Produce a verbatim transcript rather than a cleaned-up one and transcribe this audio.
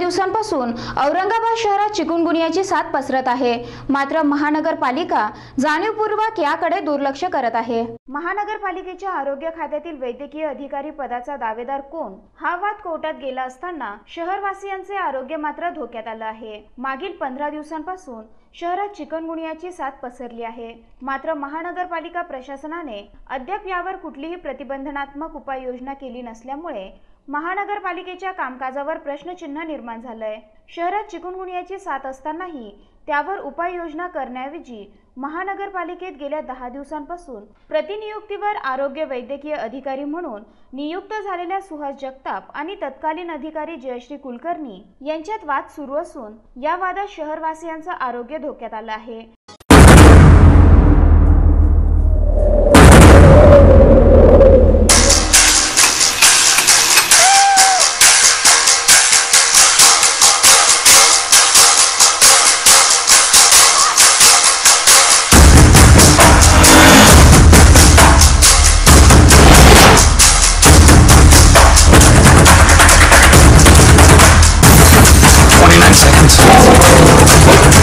दिवसांपासून औरंगाबाद शहरात चिकुनगुनियाची साथ पसरत आहे। मात्र महानगरपालिका जाणीवपूर्वक याकडे दुर्लक्ष करत आहे। महानगरपालिकेच्या आरोग्य खात्यातील वैद्यकीय अधिकारी पदाचा दावेदार कोण हा वाद कोर्टात गेला असताना शहरवासियांचे आरोग्य मात्र धोक्यात आले आहे। मागील पंधरा दिवसांपासून शहरात चिकुनगुनियाची साथ पसरली आहे। मात्र महानगरपालिका प्रशासनाने अद्याप यावर कुठलीही प्रतिबंधात्मक उपाययोजना केली नसल्यामुळे महानगरपालिकेच्या कामकाजावर प्रश्नचिन्ह निर्माण झालंय। शहरात चिकुनगुनियाची साथ असतानाही त्यावर उपाययोजना करण्याऐवजी महानगरपालिकेत गेल्या दहा दिवसांपासून प्रतिनियुक्तीवर आरोग्य वैद्यकीय अधिकारी म्हणून नियुक्त झालेल्या सुहास जगताप आणि तत्कालीन अधिकारी जयश्री कुलकर्णी यांच्यात वाद सुरू असून या वादात शहरवासियांचं आरोग्य धोक्यात आलं आहे। twenty-nine seconds.